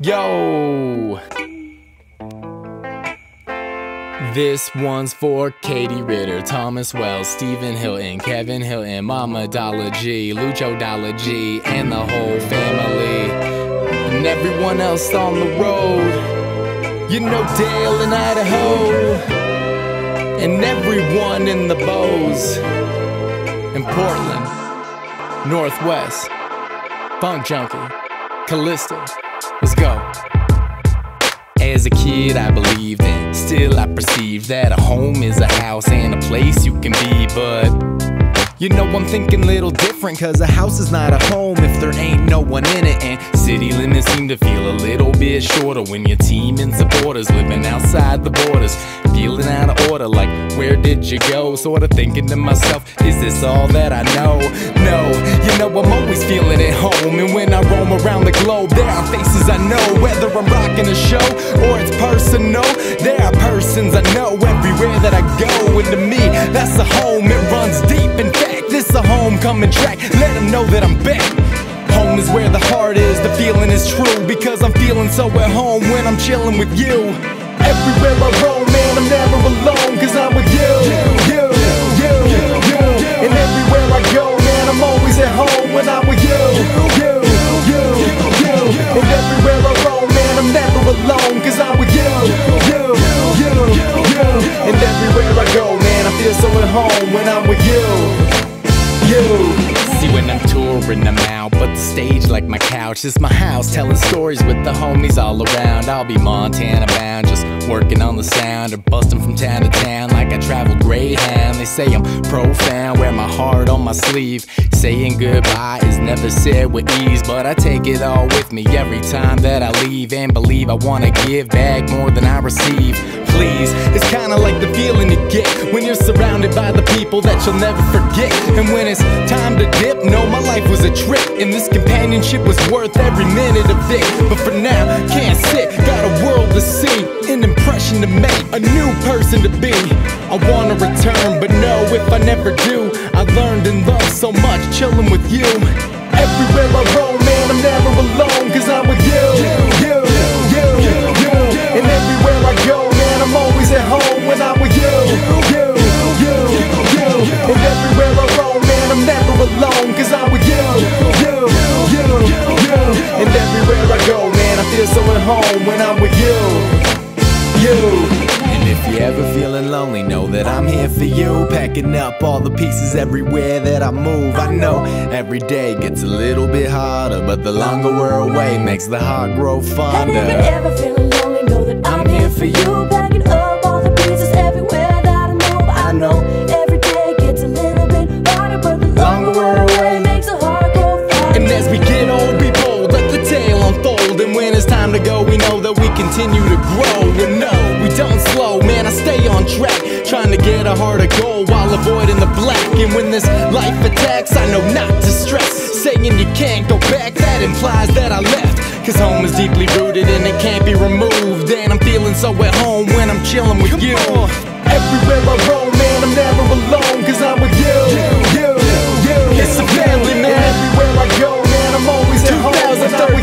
Yo! This one's for KRitter, Thomas Wells, Stephen Hilton, Kevin Hilton, Mama Dalla G, Lucho Dalla G, and the whole family. And everyone else on the road. You know Dale in Idaho. And everyone in the Bows. In Portland. Northwest. Funk Junkie. Calista. Let's go. As a kid I believed, and still I perceive that a home is a house and a place you can be. But you know I'm thinking a little different, cause a house is not a home if there ain't no one in it. And city limits seem to feel a little bit shorter when your team and supporters living outside the borders, feeling out of order, like where did you go? Sorta thinking to myself, is this all that I know? No, you know I'm always feeling at home, and when I roam around the globe there are faces I know. Whether I'm rocking a show or it's personal, there are persons I know everywhere that I go. And to me, that's a home, it runs deep. In fact, this a homecoming track, let them know that I'm back. Home is where the heart is, the feeling is true, because I'm feeling so at home when I'm chilling with you. Everywhere I roam, man, I'm never alone, cause I'm with you. And everywhere I go, man, I'm always at home when I'm with you. And everywhere I roam, man, I'm never alone, cause I'm with you. And everywhere I go, man, I feel so at home when I'm with you. See, when I'm touring, I'm out, but the stage, like my couch, is my house, telling stories with the homies all around. I'll be Montana bound, just working on the sound, or busting from town to town like I travel Greyhound. They say I'm profound, wear my heart on my sleeve. Saying goodbye is never said with ease, but I take it all with me every time that I leave, and believe I wanna give back more than I receive. Please, it's kinda like the feeling you get when you're surrounded by the people that you'll never forget. And when it's time to dip, no, my life was a trip, and this companionship was worth every minute of it. But for now, can't sit, got a world to see, an impression to make, a new person to be. I wanna return, but no, if I never do, I learned and loved so much chilling with you. Everywhere I roam, man, I'm never alone, cause I'm with you. And everywhere I go, man, I'm always at home when I'm with you. And everywhere I roam, man, I'm never alone, cause I'm with you. And everywhere I go, man, I feel so at home when I'm with you. And if you're ever feeling lonely, know that I'm here for you, packing up all the pieces everywhere that I move. I know every day gets a little bit harder, but the longer we're away makes the heart grow fonder. And if you're ever feeling lonely, know that I'm here for you, packing up all the pieces everywhere that I move. I know every day gets a little bit harder, but the longer we're away makes the heart grow fonder. And as we get old, be bold, let the tale unfold. And when it's time to go, we know that we continue to grow. And no, we don't slow, man, I stay on track, trying to get a harder goal while avoiding the black. And when this life attacks, I know not to stress. Saying you can't go back, that implies that I left, cause home is deeply rooted and it can't be removed. And I'm feeling so at home when I'm chilling with you. Everywhere I roam, man, I'm never alone, cause I'm with you. It's a family, man. Everywhere I go, man, I'm always at home.